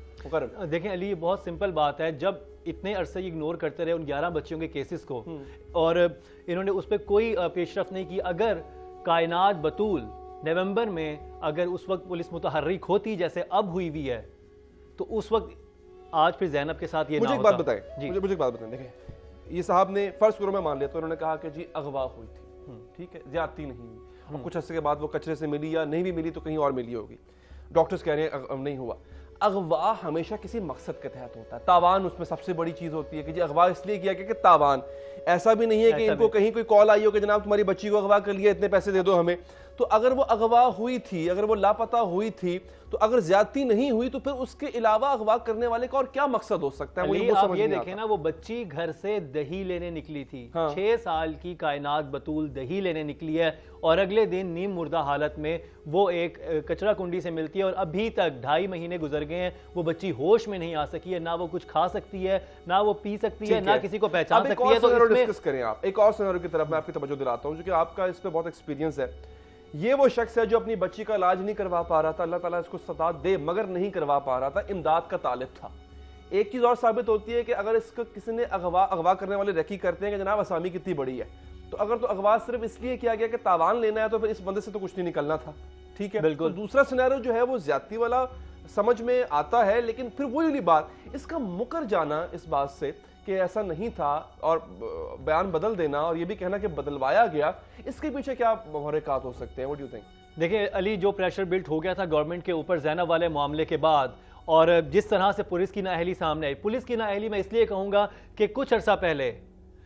देखें अली, ये बहुत सिंपल बात है, जब इतने अरसे इग्नोर करते रहे उन ग्यारह बच्चों के केसेस को और इन्होंने उस पर कोई पेशरफ नहीं की, अगर कायनात बतूल नवंबर में अगर उस वक्त पुलिस मुतहर्रिक होती जैसे अब हुई हुई है तो उस वक्त आज फिर जैनब के साथ ये मुझे ना एक होता। बात बताएं, मुझे मुझे एक बात बताएं, देखें ये साहब ने फर्ज करो मैं मान लिया तो उन्होंने कहा कि जी अगवा हुई थी, ठीक है, ज्यादती नहीं हुई, और कुछ अर्से के बाद वो कचरे से मिली या नहीं भी मिली तो कहीं और मिली होगी, डॉक्टर्स कह रहे हैं नहीं हुआ। अगवा हमेशा किसी मकसद के तहत होता है, तावान उसमें सबसे बड़ी चीज होती है कि जी अगवा इसलिए किया कि तावान, ऐसा भी नहीं है कि इनको कहीं कोई कॉल आई हो कि जनाब तुम्हारी बच्ची को अगवा कर लिया इतने पैसे दे दो हमें। तो अगर वो अगवा हुई थी, अगर वो लापता हुई थी, तो अगर ज्यादती नहीं हुई तो फिर उसके अलावा अगवा करने वाले का और क्या मकसद हो सकता है? मुझे आप ये देखें ना, वो बच्ची घर से दही लेने निकली थी, हाँ। छह साल की कायनात बतूल दही लेने निकली है और अगले दिन नीम मुर्दा हालत में वो एक कचरा कुंडी से मिलती है और अभी तक ढाई महीने गुजर गए हैं, वो बच्ची होश में नहीं आ सकी है, ना वो कुछ खा सकती है, ना वो पी सकती है, ना किसी को पहचान सकती है। तो डिस्कस करें आप एक और सिनेरियो की तरफ मैं आपकी तवज्जो दिलाता हूं, क्योंकि आपका इस पे बहुत एक्सपीरियंस है। ये वो शख्स है जो अपनी बच्ची का इलाज नहीं करवा पा रहा था, अल्लाह ताला इसको सता दे, मगर नहीं करवा पा रहा था, इमदाद का तालिब था। एक चीज और साबित होती है कि अगर इसको किसी ने अगवा अगवा करने वाले रखी करते हैं कि जनाब असामी कितनी बड़ी है, तो अगर तो अगवा सिर्फ इसलिए किया गया कि तावान लेना है तो फिर इस बंदे से तो कुछ नहीं निकलना था, ठीक है। बिल्कुल। तो दूसरा सिनेरियो जो है वो ज्यादती वाला समझ में आता है, लेकिन फिर वही बात, इसका मुकर जाना इस बात से कि ऐसा नहीं था और बयान बदल देना और ये भी कहना कि बदलवाया गया, इसके पीछे क्या मुहर्रिकात हो सकते हैं? What do you think? देखिए अली, जो प्रेशर बिल्ट हो गया था गवर्नमेंट के ऊपर जैनब वाले मामले के बाद और जिस तरह से पुलिस की नाअहली सामने आई, पुलिस की नाअहली मैं इसलिए कहूंगा कि कुछ अर्सा पहले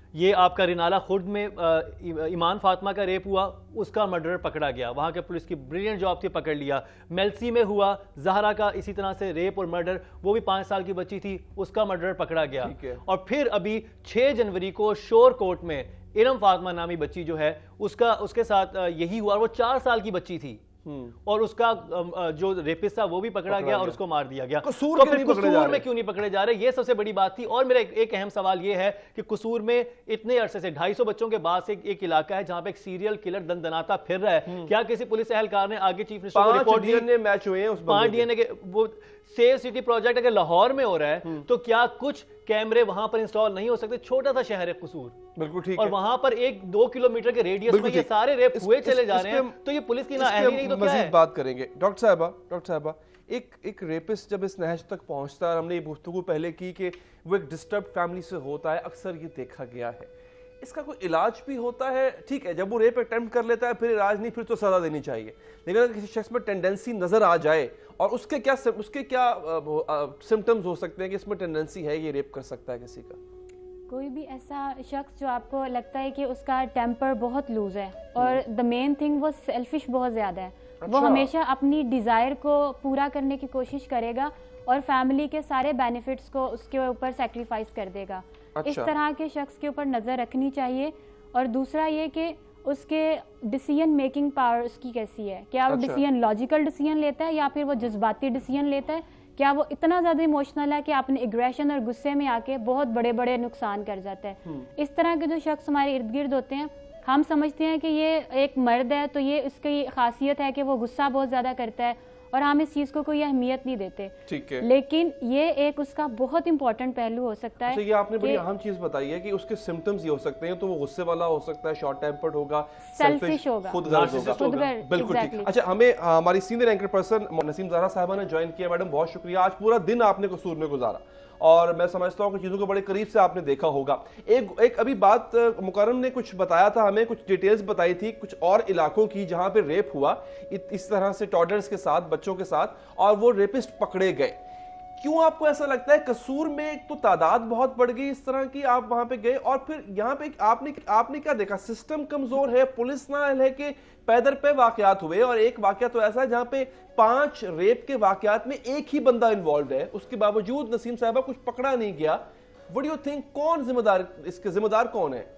ये आपका रिनाला खुर्द में ईमान फातिमा का रेप हुआ, उसका मर्डर पकड़ा गया, वहां के पुलिस की ब्रिलियंट जॉब थी, पकड़ लिया। मेलसी में हुआ जहरा का इसी तरह से रेप और मर्डर, वो भी पांच साल की बच्ची थी, उसका मर्डर पकड़ा गया। और फिर अभी छह जनवरी को शोर कोर्ट में इरम फातिमा नामी बच्ची जो है उसका उसके साथ यही हुआ, वो चार साल की बच्ची थी और उसका जो रेपिस्ट था वो भी पकड़ा, पकड़ा गया और उसको मार दिया गया। कसूर तो क्यों फिर नहीं पकड़े जा कसूर रहे? में क्यों नहीं पकड़े जा रहे, ये सबसे बड़ी बात थी। और मेरा एक, एक अहम सवाल ये है कि कसूर में इतने अरसे से ढाई सौ बच्चों के बाद से एक इलाका है जहां पे एक सीरियल किलर दंदनाता फिर रहा है। क्या किसी पुलिस एहलकार ने आगे चीफ मिनिस्टर को रिपोर्ट दी? मैच हुए हैं उस पांच डीएनए के वो सेव सिटी प्रोजेक्ट अगर लाहौर में हो रहा है तो क्या कुछ कैमरे वहां पर इंस्टॉल नहीं हो सकते? छोटा सा शहर है कसूर, बिल्कुल ठीक और है। वहां पर एक दो किलोमीटर के रेडियस में ये सारे रेप हुए चले जा रहे हैं, तो ये पुलिस की नाअहली नहीं तो क्या है? बात करेंगे डॉक्टर साहबा। डॉक्टर साहबा, एक एक रेपिस्ट जब इस नहज तक पहुंचता है, हमने ये गुफ्तगू पहले की कि वो एक डिस्टर्ब फैमिली से होता है, अक्सर ये देखा गया है, इसका कोई इलाज भी होता है? ठीक है, जब वो रेप अटेम्प्ट कर लेता है फिर इलाज नहीं, फिर तो सजा देनी चाहिए, लेकिन अगर किसी शख्स में टेंडेंसी नजर आ जाए और उसके क्या उसके क्या सिम्टम्स हो सकते हैं कि इसमें टेंडेंसी है ये रेप कर सकता है किसी का? कोई भी ऐसा शख्स जो आपको लगता है कि उसका टेम्पर बहुत लूज है और द मेन थिंग वो सेल्फिश बहुत ज़्यादा है, अच्छा। वो हमेशा अपनी डिज़ायर को पूरा करने की कोशिश करेगा और फैमिली के सारे बेनिफिट्स को उसके ऊपर सेक्रीफाइस कर देगा। अच्छा। इस तरह के शख्स के ऊपर नज़र रखनी चाहिए। और दूसरा ये कि उसके डिसीजन मेकिंग पावर उसकी कैसी है, क्या वो डिसीजन लॉजिकल डिसीजन लेता है या फिर वो जज्बाती डिसीजन लेता है, क्या वो इतना ज़्यादा इमोशनल है कि अपने एग्रेशन और गुस्से में आके बहुत बड़े बड़े नुकसान कर जाता है। इस तरह के जो शख्स हमारे इर्द गिर्द होते हैं, हम समझते हैं कि ये एक मर्द है तो ये उसकी खासियत है कि वो गुस्सा बहुत ज़्यादा करता है और हम इस चीज़ को कोई अहमियत नहीं देते, ठीक है। लेकिन ये एक उसका बहुत इंपॉर्टेंट पहलू हो सकता है। अच्छा, ये आपने बड़ी अहम चीज बताई है कि उसके सिम्टम्स ये हो सकते हैं, तो वो गुस्से वाला हो सकता है, शॉर्ट टेम्पर्ड होगा, सेल्फिश होगा, खुदगर्ज होगा। बिल्कुल ठीक। अच्छा, हमें हमारी senior anchor person Naseem Zahra sahiba ने ज्वाइन किया। मैडम बहुत शुक्रिया, आज पूरा दिन आपने कसूर में गुजारा और मैं समझता हूँ कि चीज़ों को बड़े करीब से आपने देखा होगा। एक एक अभी बात मुकर्रम ने कुछ बताया था, हमें कुछ डिटेल्स बताई थी कुछ और इलाकों की जहां पे रेप हुआ इस तरह से टॉडलर्स के साथ, बच्चों के साथ, और वो रेपिस्ट पकड़े गए। क्यों आपको ऐसा लगता है कसूर में एक तो तादाद बहुत बढ़ गई इस तरह की, आप वहां पे गए और फिर यहाँ पे आपने आपने क्या देखा? सिस्टम कमजोर है, पुलिस नाअहल है कि पैदर पे वाकयात हुए? और एक वाकया तो ऐसा है जहां पे पांच रेप के वाकयात में एक ही बंदा इन्वॉल्व है, उसके बावजूद नसीम साहबा कुछ पकड़ा नहीं गया। व्हाट डू यू थिंक, कौन जिम्मेदार, इसके जिम्मेदार कौन है?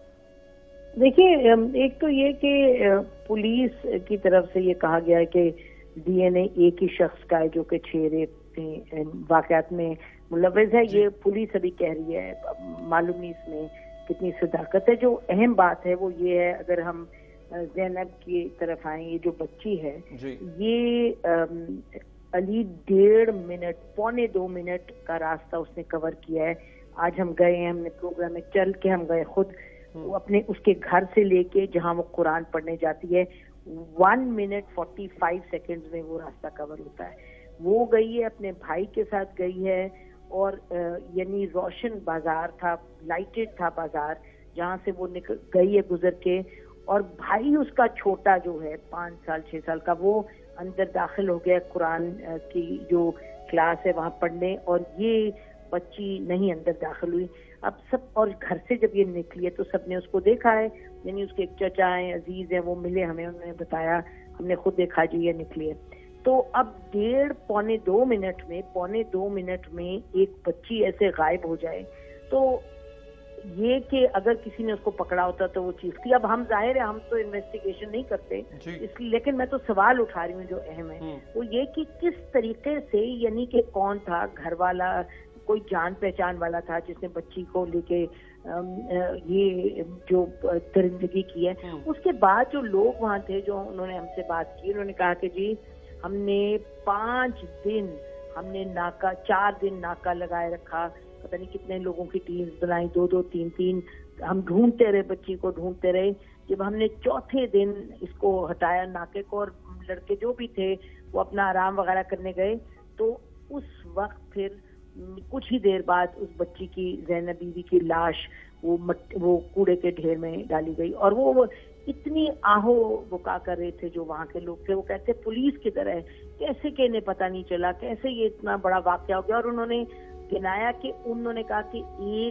देखिए, एक तो ये कि पुलिस की तरफ से ये कहा गया है कि डीएनए एक ही शख्स का है जो कि छह रेप वाकयात में मुलव्वस है। ये पुलिस अभी कह रही है, मालूम नहीं इसमें कितनी सदाकत है। जो अहम बात है वो ये है, अगर हम ज़ैनब की तरफ आए, ये जो बच्ची है ये अली डेढ़ मिनट पौने दो मिनट का रास्ता उसने कवर किया है। आज हम गए हैं, हमने प्रोग्राम में चल के हम गए खुद, वो अपने उसके घर से लेके जहां वो कुरान पढ़ने जाती है one minute forty five seconds में वो रास्ता कवर होता है। वो गई है, अपने भाई के साथ गई है और यानी रोशन बाजार था, लाइटेड था बाजार, जहां से वो निकल गई है गुजर के, और भाई उसका छोटा जो है पाँच साल छह साल का, वो अंदर दाखिल हो गया कुरान की जो क्लास है वहां पढ़ने, और ये बच्ची नहीं अंदर दाखिल हुई। अब सब, और घर से जब ये निकली है तो सबने उसको देखा है, यानी उसके एक चचा हैं, अजीज हैं, वो मिले हमें, उन्होंने बताया, हमने खुद देखा जी ये निकली है। तो अब डेढ़ पौने दो मिनट में पौने दो मिनट में एक बच्ची ऐसे गायब हो जाए, तो ये कि अगर किसी ने उसको पकड़ा होता तो वो चीज थी। अब हम जाहिर है हम तो इन्वेस्टिगेशन नहीं करते इसलिए, लेकिन मैं तो सवाल उठा रही हूँ जो अहम है वो ये कि किस तरीके से, यानी कि कौन था घर वाला, कोई जान पहचान वाला था जिसने बच्ची को लेके ये जो दरिंदगी की है। उसके बाद जो लोग वहाँ थे, जो उन्होंने हमसे बात की, उन्होंने कहा कि जी हमने पांच दिन हमने नाका चार दिन नाका लगाए रखा, पता नहीं कितने लोगों की टीम्स बनाई, दो दो तीन तीन, हम ढूंढते रहे, बच्ची को ढूंढते रहे। जब हमने चौथे दिन इसको हटाया नाके को और लड़के जो भी थे वो अपना आराम वगैरह करने गए, तो उस वक्त फिर कुछ ही देर बाद उस बच्ची की, ज़ैनब बीवी की लाश वो मट, वो कूड़े के ढेर में डाली गई। और वो, वो इतनी आहो बुका कर रहे थे जो वहाँ के लोग थे, वो कहते पुलिस की तरह कैसे कि इन्हें पता नहीं चला, कैसे ये इतना बड़ा वाकया हो गया। और उन्होंने गिनाया कि उन्होंने कहा कि एक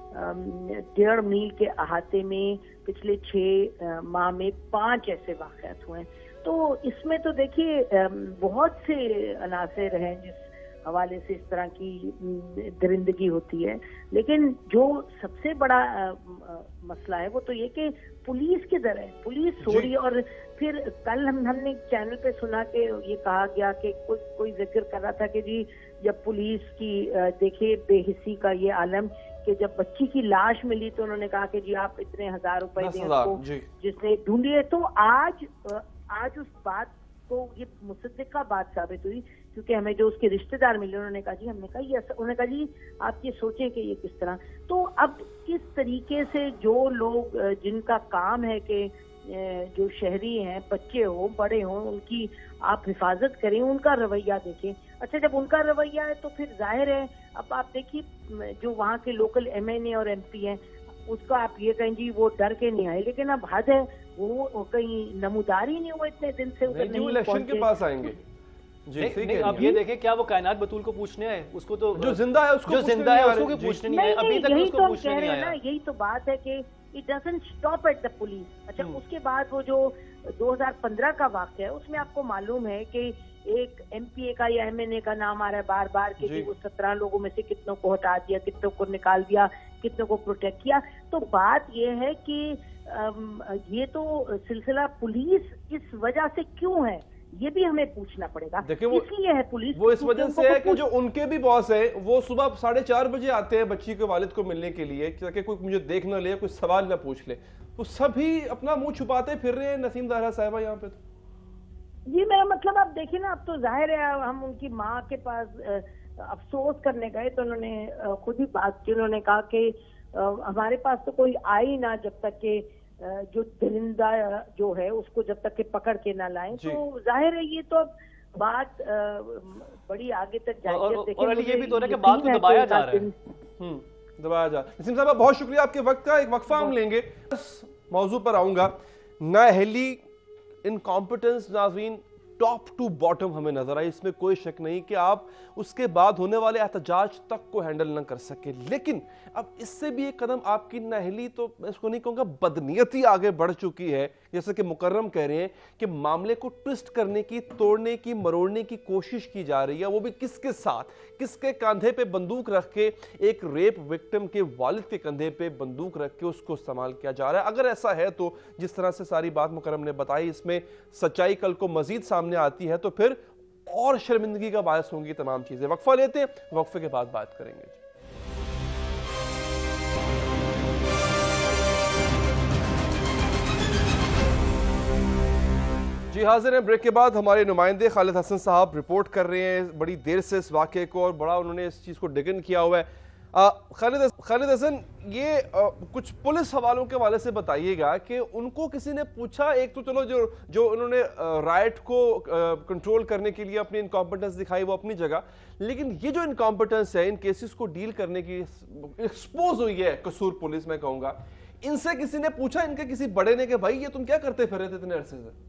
डेढ़ मील के अहाते में पिछले छह माह में पांच ऐसे वाकयात हुए हैं। तो इसमें तो देखिए बहुत से अनासर हैं जिस हवाले से इस तरह की दरिंदगी होती है, लेकिन जो सबसे बड़ा आ, आ, मसला है वो तो ये कि पुलिस किधर है, पुलिस सो रही है। और फिर कल हम हमने चैनल पे सुना कि ये कहा गया कि कोई कोई जिक्र कर रहा था कि जी जब पुलिस की देखिए बेहिसी का ये आलम कि जब बच्ची की लाश मिली तो उन्होंने कहा कि जी आप इतने हजार रुपए दें उसको जिसने ढूंढी है। तो आज आज उस बात को ये मुसद्दिका बात साबित हुई, क्योंकि हमें जो उसके रिश्तेदार मिले उन्होंने कहा जी हमने कहा ये उन्होंने कहा जी आप ये सोचें कि ये किस तरह। तो अब किस तरीके से जो लोग जिनका काम है कि जो शहरी हैं, बच्चे हो बड़े हो, उनकी आप हिफाजत करें, उनका रवैया देखें। अच्छा जब उनका रवैया है तो फिर जाहिर है अब आप देखिए जो वहाँ के लोकल एम एन ए और एम पी हैं उसका आप ये कहें जी वो डर के नहीं आए, लेकिन अब हद है वो कहीं नमूदार ही नहीं हुआ इतने दिन से उधर नहीं, इलेक्शन के पास आएंगे। जी नहीं, नहीं, अब ये देखें क्या वो कायनात बतूल को पूछने आए, उसको तो जो जिंदा है उसको जो जिंदा है उसको पूछने नहीं आए, अभी तक उसको पूछने नहीं आया। यही तो बात है कि it doesn't stop at the police. अच्छा उसके बाद वो जो दो हज़ार पंद्रह का वाक़या है उसमें आपको मालूम है कि एक एम पी ए का या एम एन ए का नाम आ रहा है बार बार कि वो सत्रह लोगों में से कितनों को हटा दिया, कितनों को निकाल दिया, कितनों को प्रोटेक्ट किया। तो बात ये है कि ये तो सिलसिला पुलिस इस वजह से क्यों है ये भी हमें पूछना पड़ेगा। इसलिए है पुलिस वो इस वजह से है कि जो उनके भी बॉस है वो सुबह साढ़े चार बजे आते हैं बच्ची के वालिद को मिलने के लिए ताकि कोई मुझे देख ना ले, कोई सवाल ना पूछ ले। तो सभी अपना मुंह छुपाते फिर रहे हैं नसीम दाहरा साहिबा यहाँ पे। तो जी मेरा मतलब आप देखिए ना, अब तो जाहिर है हम उनकी माँ के पास अफसोस करने गए तो उन्होंने खुद ही बात की। उन्होंने कहा कि हमारे पास तो कोई आई ना जब तक के जो दरिंदा जो है उसको जब तक के पकड़ के ना लाएं। तो जाहिर है ये तो बात बड़ी आगे तक जाएगी। और ये भी तो है कि बात को दबाया जा रहा है। हम्म दबाया जा रहा है। नसीम साहब बहुत शुक्रिया आपके वक्त का। एक वक्फा हम लेंगे, इस मौजू पर आऊंगा। नाअहली इनकॉम्पिटेंस नाज़रीन टॉप टू बॉटम हमें नजर आई, इसमें कोई शक नहीं कि आप उसके बाद होने वाले एहतजाज तक को हैंडल न कर सके। लेकिन अब इससे भी एक कदम आपकी नाअहली तो मैं इसको नहीं कहूँगा बदनीयती आगे बढ़ चुकी है। जैसे कि मुकर्रम कह रहे हैं कि मामले को ट्विस्ट करने की, तोड़ने की, मरोड़ने की कोशिश की जा रही है, वो भी किसके साथ, किसके कंधे पे बंदूक रख के, एक रेप विक्टिम के वालिद के कंधे पे बंदूक रख के उसको इस्तेमाल किया जा रहा है। अगर ऐसा है तो जिस तरह से सारी बात मुकर्रम ने बताई इसमें सच्चाई कल को मजीद सामने आती है तो फिर और शर्मिंदगी का बायस होंगी तमाम चीजें। वक्फा लेते हैं, वक्फे के बाद बात करेंगे। जी हाजिर हैं। ब्रेक के बाद हमारे नुमाइंदे खालिद हसन साहब रिपोर्ट कर रहे हैं बड़ी देर से इस वाक़े को और बड़ा उन्होंने इस चीज़ को डिगन किया हुआ है। खालिद खालिद हसन ये आ, कुछ पुलिस हवालों के हवाले से बताइएगा कि उनको किसी ने पूछा, एक तो चलो जो जो उन्होंने राइट को कंट्रोल करने के लिए अपनी इनकॉम्पिटेंस दिखाई वो अपनी जगह, लेकिन ये जो इनकॉम्पिटेंस है इन केसेस को डील करने की एक्सपोज हुई है कसूर पुलिस, मैं कहूँगा, इनसे किसी ने पूछा, इनके किसी बड़े ने कि भाई ये तुम क्या करते फिर रहे थे इतने अरसे से?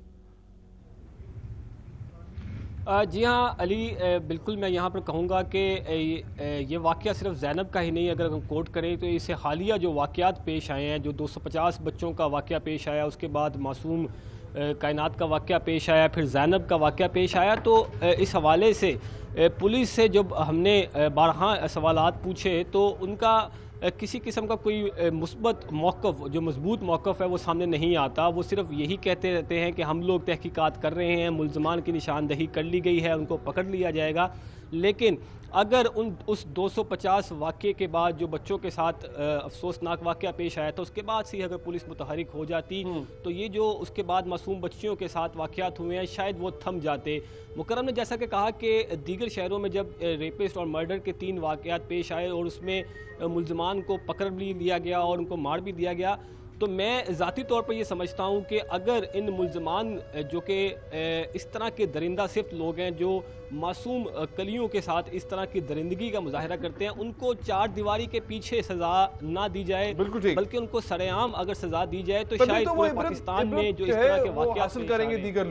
जी हाँ अली, बिल्कुल मैं यहाँ पर कहूँगा कि ये वाक़या सिर्फ ज़ैनब का ही नहीं, अगर हम कोट करें तो इससे हालिया जो वाक़यात पेश आए हैं, जो दो सौ पचास बच्चों का वाक़या पेश आया, उसके बाद मासूम कायनात का वाक़या पेश आया, फिर ज़ैनब का वाक़या पेश आया, तो इस हवाले से पुलिस से जब हमने बारहा सवालात पूछे तो उनका किसी किस्म का कोई मुस्बत मौक़िफ़, जो मजबूत मौक़िफ़ है वो सामने नहीं आता। वो सिर्फ यही कहते रहते हैं कि हम लोग तहकीकात कर रहे हैं, मुल्ज़मान की निशानदही कर ली गई है, उनको पकड़ लिया जाएगा। लेकिन अगर उन उस दो सौ पचास वाक़े के बाद जो बच्चों के साथ अफसोसनाक वाक़या पेश आया था उसके बाद से अगर पुलिस मुतहरिक हो जाती तो ये जो उसके बाद मासूम बच्चियों के साथ वाक़यात हुए हैं शायद वो थम जाते। मुकर्रम ने जैसा कि कहा कि दीगर शहरों में जब रेपिस्ट और मर्डर के तीन वाक़यात पेश आए और उसमें मुल्ज़मान को पकड़ भी लिया गया और उनको मार भी दिया गया, तो मैं ज़ाती तौर पर ये समझता हूँ कि अगर इन मुल्ज़मान जो कि इस तरह के दरिंदा सिर्फ लोग हैं जो मासूम कलियों के साथ इस तरह की दरिंदगी का मुजाहरा करते हैं, उनको चार दीवारी के पीछे सज़ा ना दी जाए बल्कि उनको सरेआम अगर सज़ा दी जाए तो शायद पूरे पाकिस्तान में जो इस तरह के वाक़यात हासिल करेंगे दीगर लोग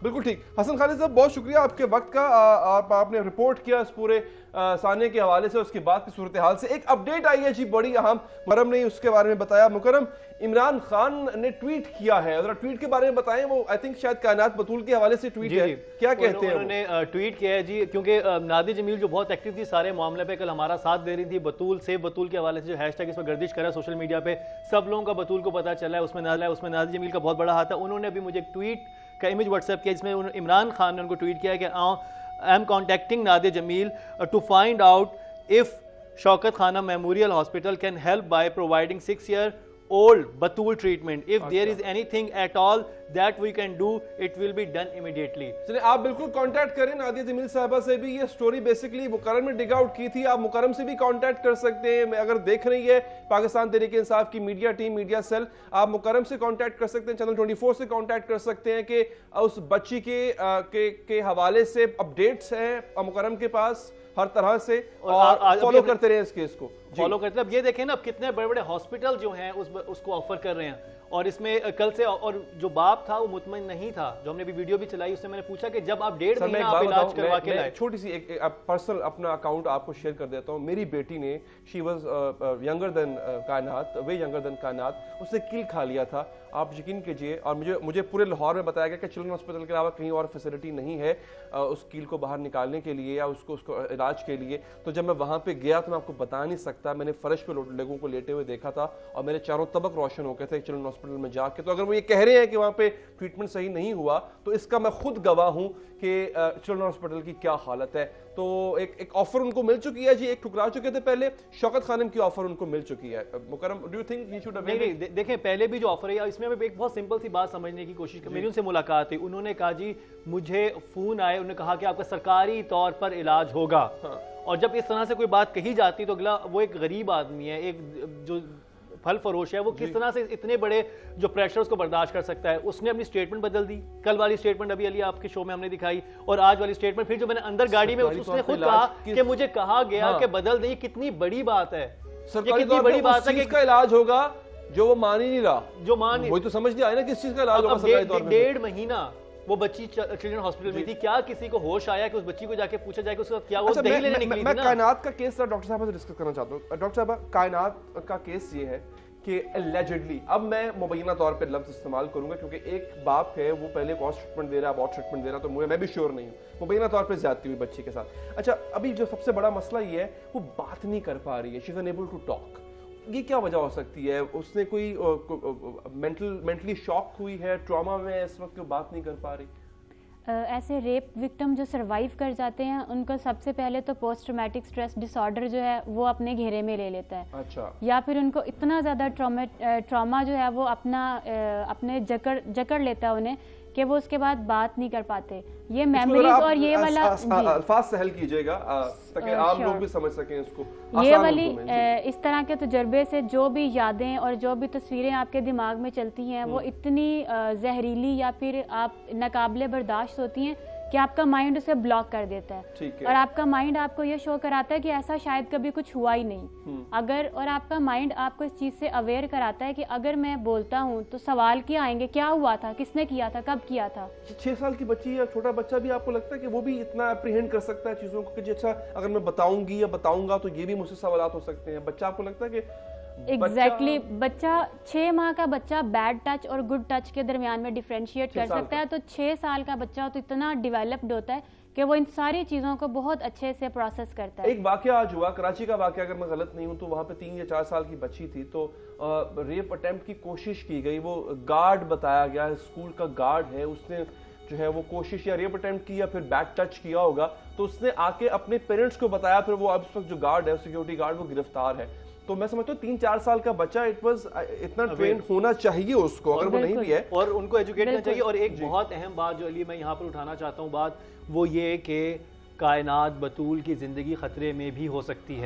बिल्कुल ठीक। हसन खालिद साहब, बहुत शुक्रिया आपके वक्त का। आप आपने रिपोर्ट किया इस पूरे साने के हवाले से, उसके बाद की सूरत हाल से। एक अपडेट आई है जी बड़ी अहम, मुकरम ने उसके बारे में बताया। मुकरम, इमरान खान ने ट्वीट किया है, जरा ट्वीट के बारे में बताएं। वो आई थिंक शायद कायनात बतूल के हवाले से ट्वीट है, क्या कहते हैं? उन्होंने ट्वीट किया है जी, क्योंकि नादिया जमील जो बहुत एक्टिव थी सारे मामले पे, कल हमारा साथ दे रही थी। बतूल सेव बतूल के हवाले से जो हैशटैग इस पर गर्दिश करा सोशल मीडिया पे, सब लोगों का बतूल को पता चला है, उसमें नाला है, उसमें नादिया जमील का बहुत बड़ा हाथ है। उन्होंने अभी मुझे एक ट्वीट का इमेज व्हाट्सएप किया जिसमें इमरान खान ने उनको ट्वीट किया कि I am contacting Nadia Jameel to find out if Shaukat Khanum memorial hospital can help by providing six year old Batul treatment. If there is anything at all that we can do, it will be done immediately. चलिए, आप बिल्कुल कांटेक्ट करें नादिया जमील साहबा से भी। ये स्टोरी बेसिकली मुकरम में डिग आउट की थी, आप मुकरम से भी कांटेक्ट कर सकते हैं। अगर देख रही है पाकिस्तान तहरीक इंसाफ की मीडिया टीम, मीडिया सेल, आप मुकरम से कांटेक्ट कर सकते हैं, चैनल चौबीस से कांटेक्ट कर सकते हैं कि उस बच्ची के के, के हवाले से अपडेट्स हैं मुकरम के पास हर तरह से, और फॉलो करते रहे इस केस को, फॉलो करते। अब ये देखें ना, अब कितने बड़े बड़े हॉस्पिटल जो हैं उस उसको ऑफर कर रहे हैं। और इसमें कल से, और जो बाप था वो मुतमईन नहीं था, जो हमने भी वीडियो भी चलाई, उससे मैंने पूछा कि जब आप डेढ़ महीना आप इलाज करवा के लाए। छोटी सी एक, एक पर्सनल अपना अकाउंट आपको शेयर कर देता हूँ। मेरी बेटी ने, शी वाज यंगर देन कायनात, वे यंगर देन कायनात, उसने कील खा लिया था। आप यकीन कीजिए, और मुझे मुझे पूरे लाहौर में बताया गया कि चिल्ड्रन हॉस्पिटल के अलावा कहीं और फैसिलिटी नहीं है उस कील को बाहर निकालने के लिए या उसको उसको इलाज के लिए। तो जब मैं वहाँ पे गया तो मैं आपको बता नहीं सकता, मैंने फर्श पे लोगों को लेटे हुए देखा था और मेरे चारों तबक रोशन हो गए थे चिल्ड्रन हॉस्पिटल में जाके। तो अगर वो ये कह रहे हैं कि वहाँ पे ट्रीटमेंट सही नहीं हुआ, तो इसका मैं खुद गवाह हूँ कि चिल्ड्रन हॉस्पिटल की क्या हालत है। तो एक एक ऑफर उनको मिल चुकी है जी, एक ठुकरा चुके थे पहले, शौकत खानम की ऑफर उनको मिल चुकी है। Mukarram, do you think we should नहीं नहीं देखें, पहले भी जो ऑफर है, इसमें मैं एक बहुत सिंपल सी बात समझने की कोशिश की। मेरी उनसे मुलाकात हुई, उन्होंने कहा जी मुझे फोन आए, उन्होंने कहा कि आपका सरकारी तौर पर इलाज होगा। हाँ। और जब इस तरह से कोई बात कही जाती तो अगला, वो एक गरीब आदमी है, एक जो फल फरोश है, वो किस तरह से इतने बड़े जो प्रेशर उसको बर्दाश्त कर सकता है। उसने अपनी स्टेटमेंट बदल दी। कल वाली स्टेटमेंट अभी अली आपके शो में हमने दिखाई, और आज वाली स्टेटमेंट फिर जो मैंने अंदर गाड़ी में, उसने खुद कहा कि मुझे कहा गया कि बदल दे। कितनी बड़ी बात है, कितनी बड़ी बात है कि इसका इलाज होगा जो वो मान ही नहीं रहा, जो मान वही तो समझ नहीं आया ना किस चीज का इलाज होगा। डेढ़ महीना वो बच्ची चिल्ड्रन हॉस्पिटल में थी, क्या किसी को होश आया कि उस बच्ची को जाके पूछा जाए कि उसका क्या वो दही लेने निकली थी ना? मैं कायनात का केस डॉक्टर साहब से डिस्कस करना चाहता हूँ। डॉक्टर साहब, कायनात का केस ये है कि एलिजिडली, अब मैं मुबैना तौर पे लफ्ज इस्तेमाल करूंगा क्योंकि एक बाप है, वो पहले कॉस्ट ट्रीटमेंट दे रहा है, बहुत ट्रीटमेंट दे रहा है, तो मुझे मैं भी श्योर नहीं हूँ, मुबैना तौर पे ज्यादती हुई बच्ची के साथ। अच्छा, अभी जो सबसे बड़ा मसला ये है, वो बात नहीं कर पा रही है, she is unable to talk. ये क्या वजह हो सकती है? उसने कोई मेंटल मेंटली शॉक हुई है, ट्रॉमा में इस वक्त वो बात नहीं कर पा रही? ऐसे रेप विक्टिम जो सरवाइव कर जाते हैं, उनको सबसे पहले तो पोस्ट ट्रॉमेटिक स्ट्रेस डिसऑर्डर जो है वो अपने घेरे में ले लेता है। अच्छा। या फिर उनको इतना ज़्यादा ट्रॉमा ट्रॉमा जो है वो अपना अपने जकड़ जकड़ लेता है उन्हें, कि वो उसके बाद बात नहीं कर पाते। ये मेमोरीज और ये वाला अल्फाज सहल कीजिएगा ताकि आम लोग भी समझ सकें इसको। ये वाली इस तरह के तजुर्बे से जो भी यादें और जो भी तस्वीरें आपके दिमाग में चलती हैं, वो इतनी जहरीली या फिर आप नाकाबिले बर्दाश्त होती हैं कि आपका माइंड उसे ब्लॉक कर देता है। और आपका माइंड आपको ये शो कराता है कि ऐसा शायद कभी कुछ हुआ ही नहीं। अगर और आपका माइंड आपको इस चीज़ से अवेयर कराता है कि अगर मैं बोलता हूँ तो सवाल क्या आएंगे, क्या हुआ था, किसने किया था, कब किया था। छह साल की बच्ची या छोटा बच्चा भी आपको लगता है कि वो भी इतना अप्रीहेंड कर सकता है चीज़ों को कि अच्छा अगर मैं बताऊंगी या बताऊंगा तो ये भी मुझसे सवाल हो सकते हैं? बच्चा आपको लगता है कि एग्जैक्टली exactly, बच्चा छह माह का बच्चा बैड टच और गुड टच के दरमियान में डिफरेंशिएट कर सकता है, तो छह साल का बच्चा तो इतना डेवलप्ड होता है कि वो इन सारी चीजों को बहुत अच्छे से प्रोसेस करता है। एक वाकया आज हुआ, कराची का वाकया, अगर मैं गलत नहीं हूं तो वहां पे तीन या चार साल की बच्ची थी, तो रेप अटेम्प्ट की कोशिश की गई। वो गार्ड बताया गया, स्कूल का गार्ड है, उसने जो है वो कोशिश या रेप अटेम्प्ट की या फिर बैड टच किया होगा, तो उसने आके अपने पेरेंट्स को बताया, फिर वो अब इस वक्त जो गार्ड है, सिक्योरिटी गार्ड, वो गिरफ्तार है। तो मैं समझता हूँ तीन चार साल का बच्चा, इट वाज इतना ट्रेन होना चाहिए उसको, अगर वो नहीं भी है, और उनको एजुकेट करना चाहिए। और एक बहुत अहम बात जो अली मैं यहाँ पर उठाना चाहता हूँ बात, वो ये कि कायनात बतूल की जिंदगी खतरे में भी हो सकती है।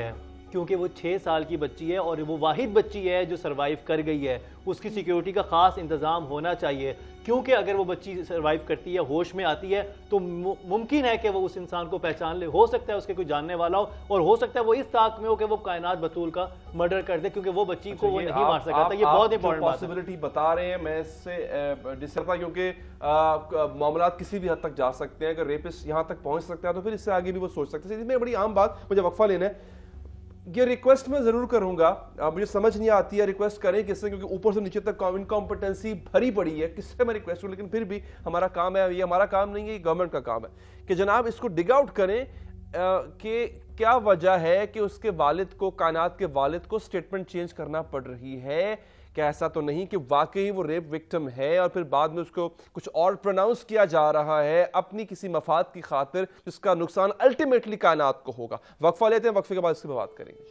क्योंकि वो छः साल की बच्ची है और वो वाहिद बच्ची है जो सरवाइव कर गई है। उसकी सिक्योरिटी का ख़ास इंतज़ाम होना चाहिए, क्योंकि अगर वो बच्ची सरवाइव करती है, होश में आती है, तो मुमकिन है कि वो उस इंसान को पहचान ले। हो सकता है उसके कोई जानने वाला हो, और हो सकता है वो इस ताक में हो कि वो कायनात बतूल का मर्डर कर दे, क्योंकि वो बच्ची अच्छा, को वो नहीं आप, मार सका था। ये बहुत इंपॉर्टेंट पॉसिबिलिटी बता रहे हैं, मैं इससे डिसरता, क्योंकि मामला किसी भी हद तक जा सकते हैं। अगर रेपिस्ट यहाँ तक पहुंच सकता है तो फिर इससे आगे भी वो सोच सकते हैं। इसमें बड़ी आम बात, मुझे वक्फा लेना है, ये रिक्वेस्ट मैं जरूर करूंगा, मुझे समझ नहीं आती है रिक्वेस्ट करें किससे, क्योंकि ऊपर से नीचे तक इनकॉम्पिटेंसी भरी पड़ी है, किससे मैं रिक्वेस्ट करूं। लेकिन फिर भी हमारा काम है, ये हमारा काम नहीं है, ये गवर्नमेंट का काम है कि जनाब इसको डिग आउट करें कि क्या वजह है कि उसके वालिद को, कायनात के वालिद को स्टेटमेंट चेंज करना पड़ रही है। क्या ऐसा तो नहीं कि वाकई वो रेप विक्टिम है और फिर बाद में उसको कुछ और प्रोनाउंस किया जा रहा है अपनी किसी मफाद की खातिर, जिसका नुकसान अल्टीमेटली कायनात को होगा। वक्फा लेते हैं, वक्फे के बाद इसकी बात करेंगे।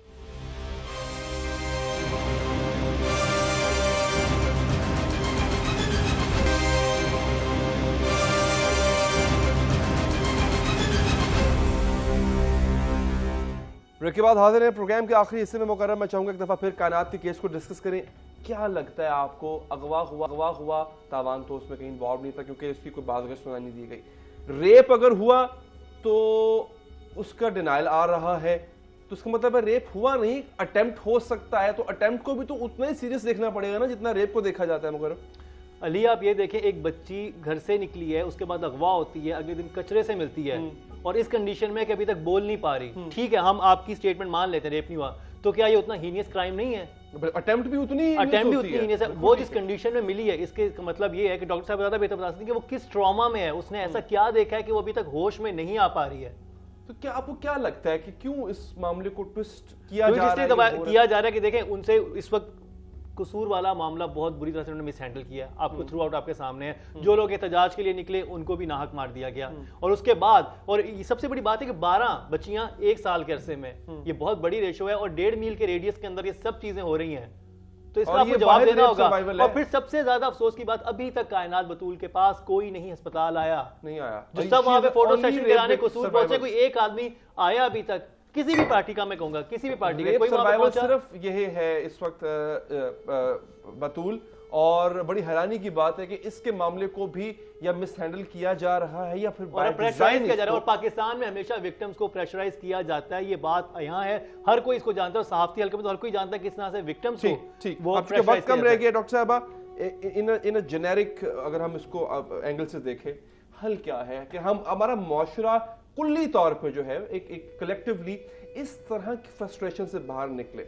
ब्रेक के बाद हाजिर है प्रोग्राम के आखिरी हिस्से में। मुकर्रम मैं चाहूंगा एक दफा फिर कायनात के केस को डिस्कस करें। क्या लगता है आपको, अगवा हुआ अगवा हुआ तावान तो उसमें कहीं इन्वॉल्व नहीं था, क्योंकि उसकी कोई बात अगर सुनाई नहीं दी गई। रेप अगर हुआ तो उसका डिनाइल आ रहा है, तो उसका मतलब है रेप हुआ नहीं, अटेम्प्ट हो सकता है। तो अटेम्प्ट को भी तो उतना ही सीरियस देखना पड़ेगा ना जितना रेप को देखा जाता है। मुकर्रम अली, आप ये देखें, एक बच्ची घर से निकली है, उसके बाद अगवा होती है, अगले दिन कचरे से मिलती है, और इस कंडीशन में कि अभी तक बोल नहीं पा रही। ठीक है, हम आपकी स्टेटमेंट मान लेते हैं रेप नहीं हुआ, तो क्या ये उतना हीनियस क्राइम नहीं है? अटेम्प्ट भी उतनी अटेम्प्ट भी उतनी हीनियस है। वो जिस कंडीशन में मिली है, इसके मतलब ये है कि डॉक्टर साहब ज्यादा बेहतर बता सकते हैं कि वो किस ट्रॉमा में है, उसने ऐसा क्या देखा है कि वो अभी तक होश में नहीं आ पा रही है। तो क्या आपको क्या लगता है कि क्यों इस मामले को ट्विस्ट किया जा रहा है? किया जा रहा है कि देखें, उनसे इस वक्त कसूर वाला मामला बहुत बुरी तरह से उन्होंने मिस हैंडल किया। आपको थ्रू आउट आपके सामने है, जो लोग एहतजाज के लिए निकले उनको भी नाहक मार दिया गया। और उसके बाद, और सबसे बड़ी बात है कि बारह बच्चियां एक साल के अरसे में, ये बहुत बड़ी रेशो है, और डेढ़ मील के रेडियस के अंदर ये सब चीजें हो रही हैं, तो इसका आपको जवाब देना होगा। और फिर सबसे ज्यादा अफसोस की बात, अभी तक कायनात बतूल के पास कोई नहीं अस्पताल आया, नहीं आया। जो सब वहां पे फोटो सेशन कराने कसूर पहुंचे, कोई एक आदमी आया अभी तक किसी भी पार्टी का, मैं कहूंगा किसी भी पार्टी का कोई सर्वाइवल सिर्फ यही है इस वक्त बतूल। और बड़ी हैरानी की बात है कि इसके मामले को भी या मिस हैंडल किया जा रहा है या फिर प्रेशराइज किया जा रहा है। और पाकिस्तान में हमेशा विक्टिम्स को प्रेशराइज किया जाता है, ये बात यहाँ है, हर कोई इसको जानता है, और सहाफती हल्के में तो हर कोई जानता है किस तरह से विक्टिम्स को ठीक वो वक्त कम रह गया। डॉक्टर साहबा, इन इन जेनेरिक अगर हम इसको एंगल से देखें, हल क्या है कि हम हमारा मुआशरा कुल्ली तौर पे जो है एक एक कलेक्टिवली इस तरह की फ्रस्ट्रेशन से बाहर निकले?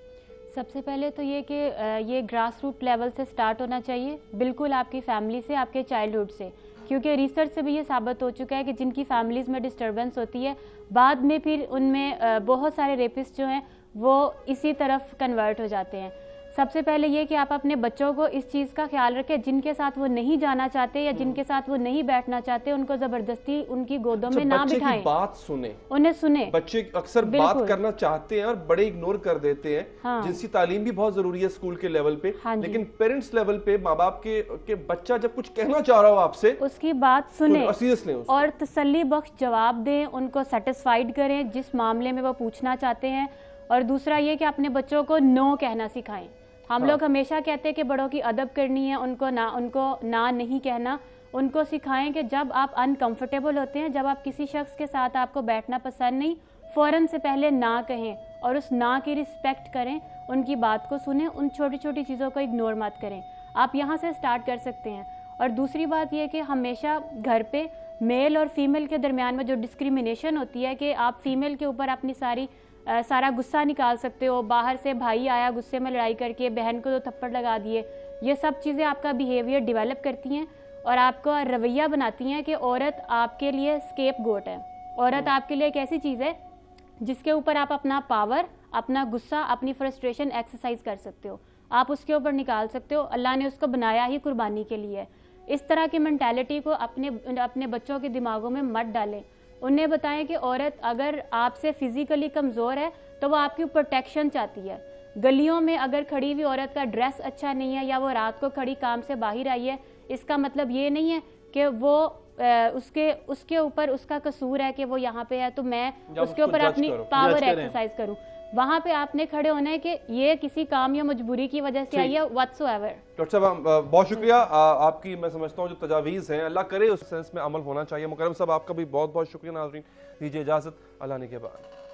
सबसे पहले तो ये कि ये ग्रास रूट लेवल से स्टार्ट होना चाहिए, बिल्कुल आपकी फैमिली से, आपके चाइल्डहुड से, क्योंकि रिसर्च से भी ये साबित हो चुका है कि जिनकी फैमिलीज़ में डिस्टर्बेंस होती है, बाद में फिर उनमें बहुत सारे रेपिस्ट जो हैं वो इसी तरफ कन्वर्ट हो जाते हैं। सबसे पहले ये कि आप अपने बच्चों को इस चीज़ का ख्याल रखें, जिनके साथ वो नहीं जाना चाहते या जिनके साथ वो नहीं बैठना चाहते, उनको जबरदस्ती उनकी गोदों में ना बिठाएं, बात सुने, उन्हें सुने। बच्चे अक्सर बात करना चाहते हैं और बड़े इग्नोर कर देते हैं। हाँ। जिनसी तालीम भी बहुत जरूरी है स्कूल के लेवल पे, हाँ, लेकिन पेरेंट्स लेवल पे माँ बाप के, के बच्चा जब कुछ कहना चाह रहा हो आपसे, उसकी बात सुने तो और तसल्ली बख्श जवाब दें, उनको सेटिस्फाइड करें जिस मामले में वो पूछना चाहते हैं। और दूसरा ये कि अपने बच्चों को नो कहना सिखाएं। हम हाँ। लोग हमेशा कहते हैं कि बड़ों की अदब करनी है, उनको ना उनको ना नहीं कहना। उनको सिखाएं कि जब आप अनकंफर्टेबल होते हैं, जब आप किसी शख्स के साथ आपको बैठना पसंद नहीं, फ़ौरन से पहले ना कहें और उस ना की रिस्पेक्ट करें, उनकी बात को सुनें, उन छोटी छोटी चीज़ों को इग्नोर मत करें। आप यहाँ से स्टार्ट कर सकते हैं। और दूसरी बात यह कि हमेशा घर पे मेल और फीमेल के दरमियान में जो डिस्क्रिमिनेशन होती है कि आप फीमेल के ऊपर अपनी सारी आ, सारा गुस्सा निकाल सकते हो, बाहर से भाई आया गुस्से में लड़ाई करके बहन को तो थप्पड़ लगा दिए, ये सब चीज़ें आपका बिहेवियर डेवलप करती हैं और आपका रवैया बनाती हैं कि औरत आपके लिए स्केप गोट है। औरत आपके लिए एक ऐसी चीज़ है जिसके ऊपर आप अपना पावर, अपना गुस्सा, अपनी फ्रस्ट्रेशन एक्सरसाइज कर सकते हो, आप उसके ऊपर निकाल सकते हो। अल्लाह ने उसको बनाया ही कुर्बानी के लिए। इस तरह की मेंटालिटी को अपने अपने बच्चों के दिमागों में मत डालें। उन्हें बताएं कि औरत अगर आपसे फिजिकली कमज़ोर है तो वो आपकी प्रोटेक्शन चाहती है। गलियों में अगर खड़ी हुई औरत का ड्रेस अच्छा नहीं है या वो रात को खड़ी काम से बाहर आई है, इसका मतलब ये नहीं है कि वो आ, उसके उसके ऊपर उसका कसूर है कि वो यहाँ पे है तो मैं उसके ऊपर अपनी पावर एक्सरसाइज करूँ। वहाँ पे आपने खड़े होना है कि ये किसी काम या मजबूरी की वजह से आई है व्हाट्सोएवर। डॉक्टर साहब बहुत शुक्रिया आपकी, मैं समझता हूँ जो तजावीज़ हैं अल्लाह करे उस सेंस में अमल होना चाहिए। मुकरम साहब आपका भी बहुत बहुत शुक्रिया। नाज़रीन दीजिए इजाज़त, अल्लाह ने के बाद।